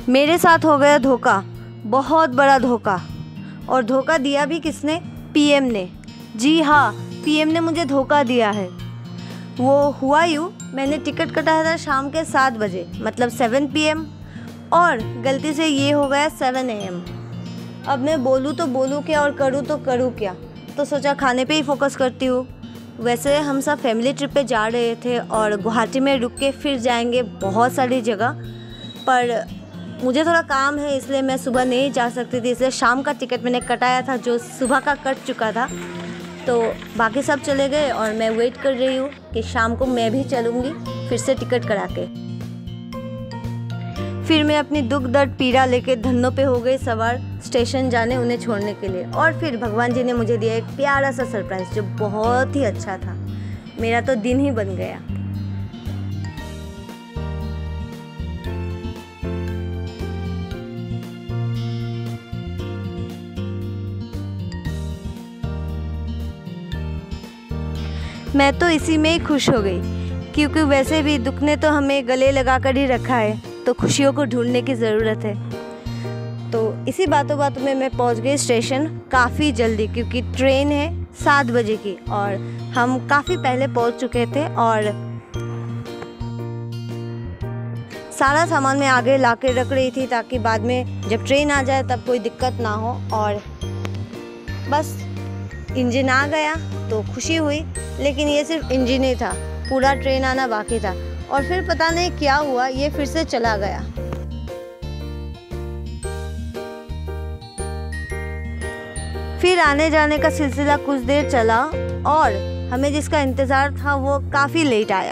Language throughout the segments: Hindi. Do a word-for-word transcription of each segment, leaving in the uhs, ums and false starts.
मेरे साथ हो गया धोखा, बहुत बड़ा धोखा। और धोखा दिया भी किसने? पीएम ने। जी हाँ, पीएम ने मुझे धोखा दिया है। वो हुआ यूँ, मैंने टिकट कटाया था शाम के सात बजे, मतलब सेवन पी एम, और गलती से ये हो गया सेवन ए एम। अब मैं बोलूँ तो बोलूँ क्या और करूँ तो करूँ क्या, तो सोचा खाने पे ही फोकस करती हूँ। वैसे हम सब फैमिली ट्रिप पे जा रहे थे और गुवाहाटी में रुक के फिर जाएंगे बहुत सारी जगह, पर मुझे थोड़ा काम है इसलिए मैं सुबह नहीं जा सकती थी, इसलिए शाम का टिकट मैंने कटाया था जो सुबह का कट चुका था। तो बाकी सब चले गए और मैं वेट कर रही हूँ कि शाम को मैं भी चलूँगी फिर से टिकट करा के। फिर मैं अपनी दुख दर्द पीड़ा लेके धन्नों पे हो गई सवार स्टेशन जाने उन्हें छोड़ने के लिए। और फिर भगवान जी ने मुझे दिया एक प्यारा सा सरप्राइज़ जो बहुत ही अच्छा था। मेरा तो दिन ही बन गया। मैं तो इसी में ही खुश हो गई, क्योंकि वैसे भी दुख ने तो हमें गले लगा कर ही रखा है, तो खुशियों को ढूंढने की ज़रूरत है। तो इसी बातों बातों में मैं पहुंच गई स्टेशन काफ़ी जल्दी, क्योंकि ट्रेन है सात बजे की और हम काफ़ी पहले पहुंच चुके थे। और सारा सामान मैं आगे ला के रख रही थी ताकि बाद में जब ट्रेन आ जाए तब कोई दिक्कत ना हो। और बस इंजन आ गया तो खुशी हुई, लेकिन ये सिर्फ इंजन ही था, पूरा ट्रेन आना बाकी था। और फिर पता नहीं क्या हुआ, ये फिर से चला गया। फिर आने जाने का सिलसिला कुछ देर चला और हमें जिसका इंतज़ार था वो काफ़ी लेट आया।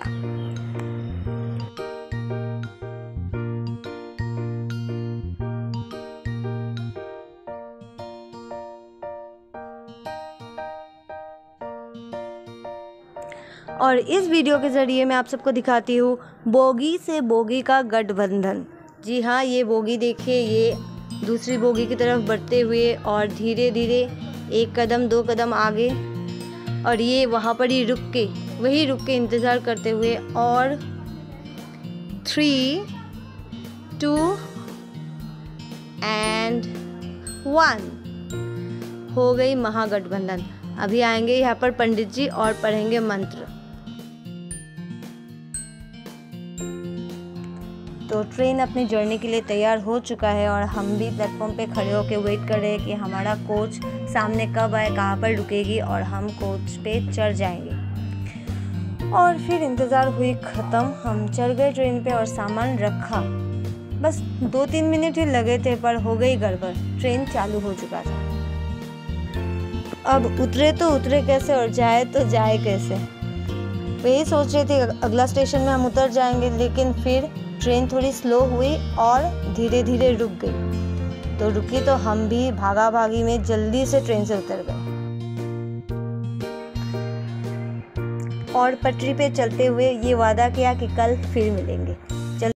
और इस वीडियो के ज़रिए मैं आप सबको दिखाती हूँ बोगी से बोगी का गठबंधन। जी हाँ, ये बोगी देखिए, ये दूसरी बोगी की तरफ बढ़ते हुए और धीरे धीरे एक कदम दो कदम आगे, और ये वहाँ पर ही रुक के वही रुक के इंतज़ार करते हुए, और थ्री टू एंड वन हो गई महागठबंधन। अभी आएंगे यहाँ पर पंडित जी और पढ़ेंगे मंत्र। तो ट्रेन अपनी जर्नी के लिए तैयार हो चुका है और हम भी प्लेटफॉर्म पे खड़े होकर वेट कर रहे हैं कि हमारा कोच सामने कब आए, कहाँ पर रुकेगी और हम कोच पे चढ़ जाएंगे। और फिर इंतज़ार हुई ख़त्म, हम चढ़ गए ट्रेन पे और सामान रखा। बस दो तीन मिनट ही लगे थे, पर हो गई गड़बड़, ट्रेन चालू हो चुका था। अब उतरे तो उतरे कैसे और जाए तो जाए कैसे, वही सोच रहे थे अगला स्टेशन में हम उतर जाएंगे, लेकिन फिर ट्रेन थोड़ी स्लो हुई और धीरे धीरे रुक गई। तो रुकी तो हम भी भागा भागी में जल्दी से ट्रेन से उतर गए और पटरी पे चलते हुए ये वादा किया कि कल फिर मिलेंगे।